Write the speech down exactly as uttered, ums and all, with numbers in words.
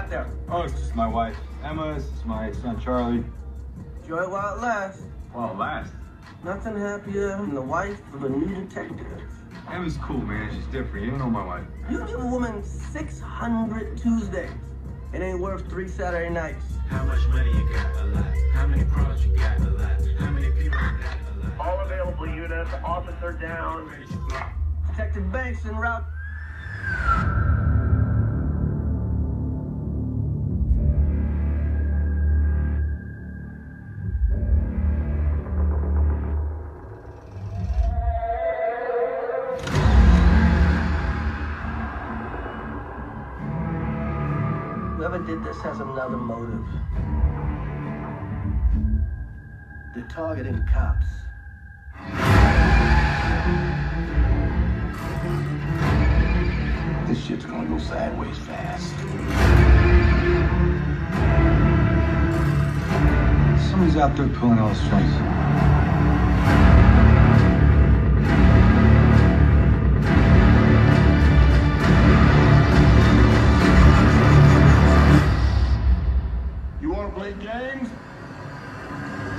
got there? Oh, it's just my wife, Emma. This is my son, Charlie. Enjoy it while it lasts. While it lasts. Nothing happier than the wife of a new detective. Emma's cool, man. She's different. You don't know my wife. You give a woman six hundred Tuesdays. It ain't worth three Saturday nights. How much money you got? A lot. How many products you got? A lot. How many people you got? A lot. All available units, officer down. Detective Banks en route. Whoever did this has another motive. They're targeting cops. This shit's gonna go sideways fast. Somebody's out there pulling all the strings. You wanna play games?